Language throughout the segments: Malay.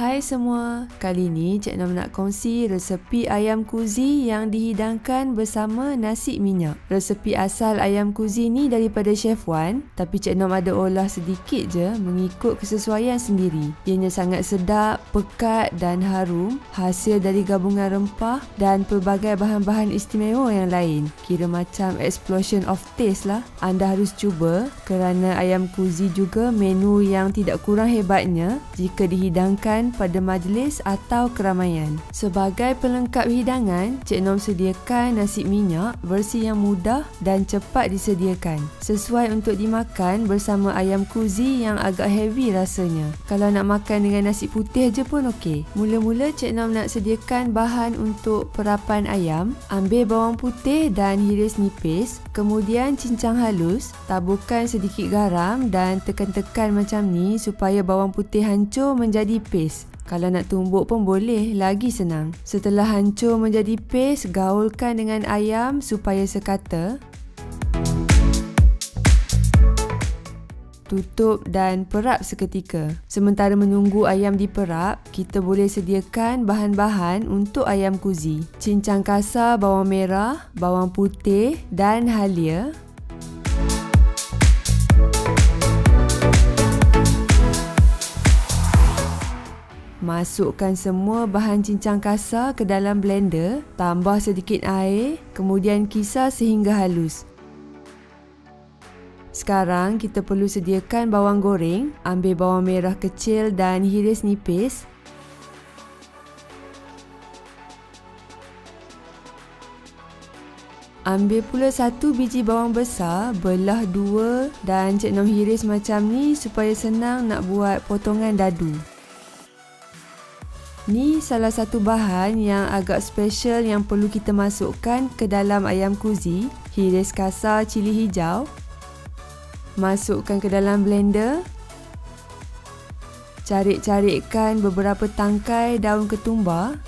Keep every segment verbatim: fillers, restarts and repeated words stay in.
Hai semua, kali ni Cik Nom nak kongsi resepi ayam kuzi yang dihidangkan bersama nasi minyak. Resepi asal ayam kuzi ni daripada Chef Wan, tapi Cik Nom ada olah sedikit je mengikut kesesuaian sendiri. Ianya sangat sedap, pekat dan harum, hasil dari gabungan rempah dan pelbagai bahan-bahan istimewa yang lain. Kira macam explosion of taste lah. Anda harus cuba kerana ayam kuzi juga menu yang tidak kurang hebatnya jika dihidangkan pada majlis atau keramaian. Sebagai pelengkap hidangan, Cik Nom sediakan nasi minyak versi yang mudah dan cepat disediakan, sesuai untuk dimakan bersama ayam kuzi yang agak heavy rasanya. Kalau nak makan dengan nasi putih je pun okey. Mula-mula Cik Nom nak sediakan bahan untuk perapan ayam. Ambil bawang putih dan hiris nipis, kemudian cincang halus, taburkan sedikit garam dan tekan-tekan macam ni supaya bawang putih hancur menjadi paste. Kalau nak tumbuk pun boleh, lagi senang. Setelah hancur menjadi paste, gaulkan dengan ayam supaya sekata. Tutup dan perap seketika. Sementara menunggu ayam diperap, kita boleh sediakan bahan-bahan untuk ayam kuzi. Cincang kasar bawang merah, bawang putih dan halia. Masukkan semua bahan cincang kasar ke dalam blender, tambah sedikit air, kemudian kisar sehingga halus. Sekarang kita perlu sediakan bawang goreng. Ambil bawang merah kecil dan hiris nipis. Ambil pula satu biji bawang besar, belah dua dan Cik Nom hiris macam ni supaya senang nak buat potongan dadu. Ni salah satu bahan yang agak special yang perlu kita masukkan ke dalam ayam kuzi. Hiris kasar cili hijau. Masukkan ke dalam blender. Carik-carikkan beberapa tangkai daun ketumbar.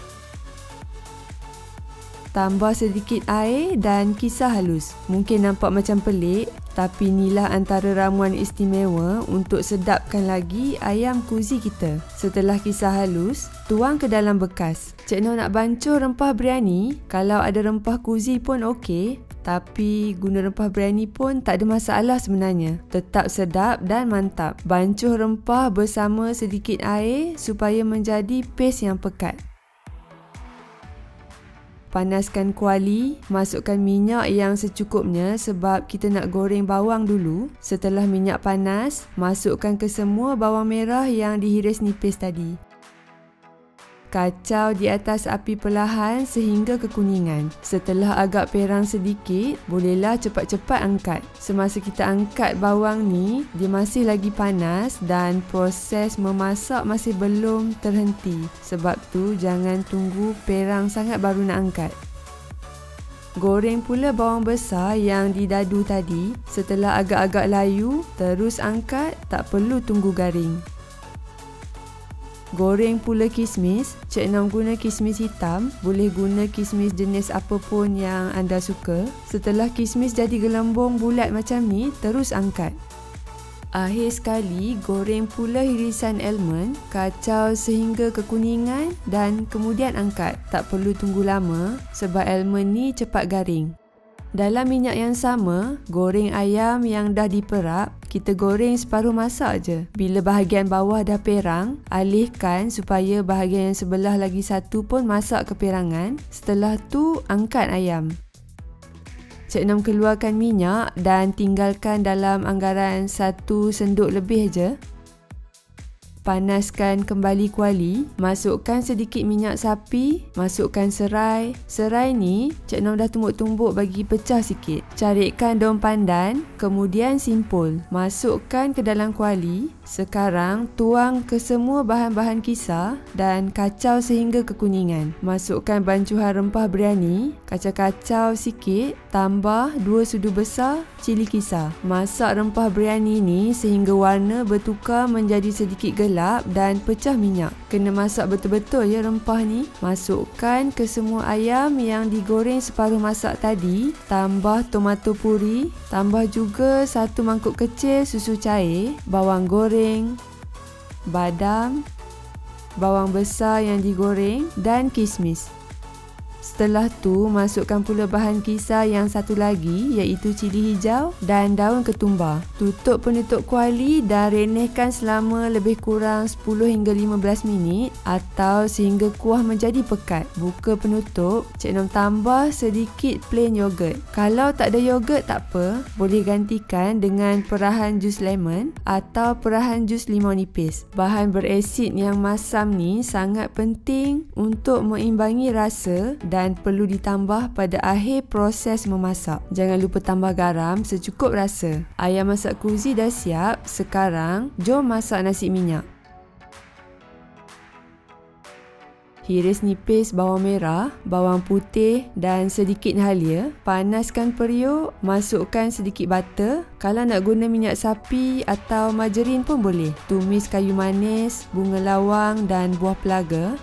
Tambah sedikit air dan kisar halus. Mungkin nampak macam pelik, tapi inilah antara ramuan istimewa untuk sedapkan lagi ayam kuzi kita. Setelah kisar halus, tuang ke dalam bekas. Cik Nom nak bancuh rempah biryani. Kalau ada rempah kuzi pun okey, tapi guna rempah biryani pun tak ada masalah sebenarnya. Tetap sedap dan mantap. Bancuh rempah bersama sedikit air supaya menjadi paste yang pekat. Panaskan kuali, masukkan minyak yang secukupnya sebab kita nak goreng bawang dulu. Setelah minyak panas, masukkan ke semua bawang merah yang dihiris nipis tadi. Kacau di atas api perlahan sehingga kekuningan. Setelah agak perang sedikit, bolehlah cepat-cepat angkat. Semasa kita angkat bawang ni, dia masih lagi panas dan proses memasak masih belum terhenti. Sebab tu jangan tunggu perang sangat baru nak angkat. Goreng pula bawang besar yang didadu tadi. Setelah agak-agak layu, terus angkat, tak perlu tunggu garing. Goreng pula kismis. Cik Nom guna kismis hitam. Boleh guna kismis jenis apa pun yang anda suka. Setelah kismis jadi gelembung bulat macam ni, terus angkat. Akhir sekali, goreng pula irisan almond. Kacau sehingga kekuningan dan kemudian angkat. Tak perlu tunggu lama sebab almond ni cepat garing. Dalam minyak yang sama, goreng ayam yang dah diperap. Kita goreng separuh masak je. Bila bahagian bawah dah perang, alihkan supaya bahagian yang sebelah lagi satu pun masak keperangan. Setelah tu, angkat ayam. Cik Nom keluarkan minyak dan tinggalkan dalam anggaran satu senduk lebih je. Panaskan kembali kuali, masukkan sedikit minyak sapi, masukkan serai. Serai ni Cik Nom dah tumbuk-tumbuk bagi pecah sikit. Carikkan daun pandan, kemudian simpul. Masukkan ke dalam kuali. Sekarang tuang ke semua bahan-bahan kisar dan kacau sehingga kekuningan. Masukkan bancuhan rempah biryani, kacau-kacau sikit, tambah dua sudu besar cili kisar. Masak rempah biryani ni sehingga warna bertukar menjadi sedikit gelap dan pecah minyak. Kena masak betul-betul ya rempah ni. Masukkan ke semua ayam yang digoreng separuh masak tadi, tambah tomato puri, tambah juga satu mangkuk kecil susu cair, bawang goreng, badam, bawang besar yang digoreng dan kismis. Setelah tu, masukkan pula bahan kisar yang satu lagi iaitu cili hijau dan daun ketumbar. Tutup penutup kuali dan renehkan selama lebih kurang sepuluh hingga lima belas minit atau sehingga kuah menjadi pekat. Buka penutup, Cik Nom tambah sedikit plain yogurt. Kalau tak ada yogurt tak apa, boleh gantikan dengan perahan jus lemon atau perahan jus limau nipis. Bahan beresid yang masam ni sangat penting untuk meimbangi rasa dan perlu ditambah pada akhir proses memasak. Jangan lupa tambah garam secukup rasa. Ayam masak kuzi dah siap. Sekarang, jom masak nasi minyak. Hiris nipis bawang merah, bawang putih dan sedikit halia. Panaskan periuk, masukkan sedikit butter. Kalau nak guna minyak sapi atau margarin pun boleh. Tumis kayu manis, bunga lawang dan buah pelaga.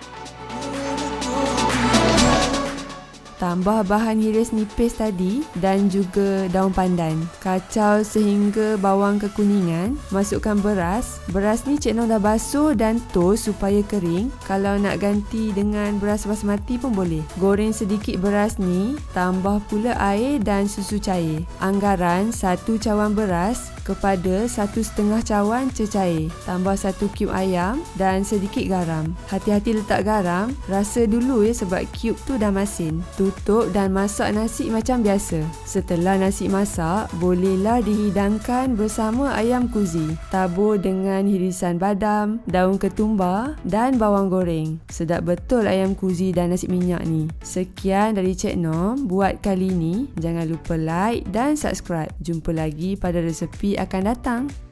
Tambah bahan hiris nipis tadi dan juga daun pandan. Kacau sehingga bawang kekuningan. Masukkan beras. Beras ni Cik Nom dah basuh dan toast supaya kering. Kalau nak ganti dengan beras basmati pun boleh. Goreng sedikit beras ni. Tambah pula air dan susu cair. Anggaran satu cawan beras kepada satu setengah cawan cecair. Tambah satu cube ayam dan sedikit garam. Hati-hati letak garam. Rasa dulu ya sebab cube tu dah masin. Tutup dan masak nasi macam biasa. Setelah nasi masak, bolehlah dihidangkan bersama ayam kuzi. Tabur dengan hirisan badam, daun ketumbar dan bawang goreng. Sedap betul ayam kuzi dan nasi minyak ni. Sekian dari Cik Nom buat kali ni. Jangan lupa like dan subscribe. Jumpa lagi pada resepi akan datang.